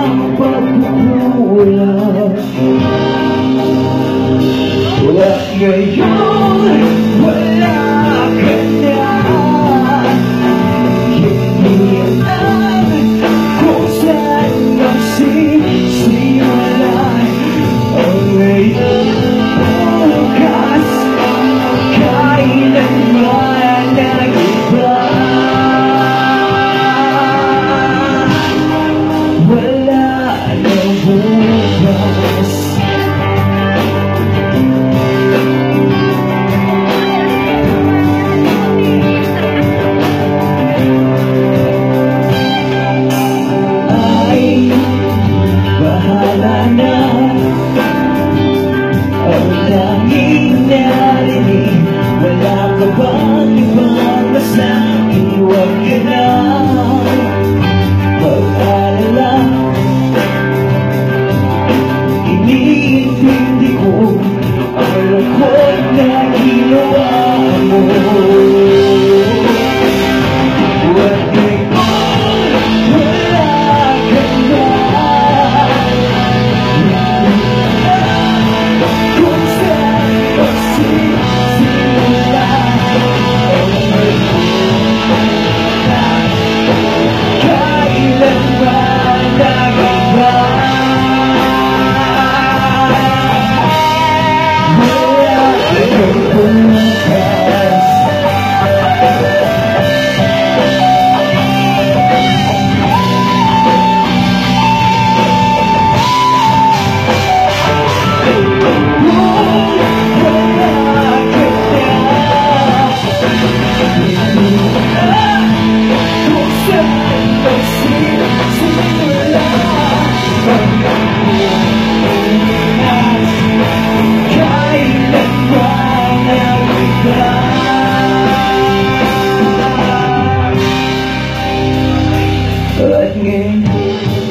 pagkukulang. At ngayon wala ka na. Hindi alam kung saan magsisimula ang ngayon bukas, kailanman ang iba. Wala nang bukas. Bahala na ang tanging narinig. Wala ka bang ibang masabi? Huwag ka na mag-alala. Iniintindi ko ang lungkot na ginawa mo. At ngayon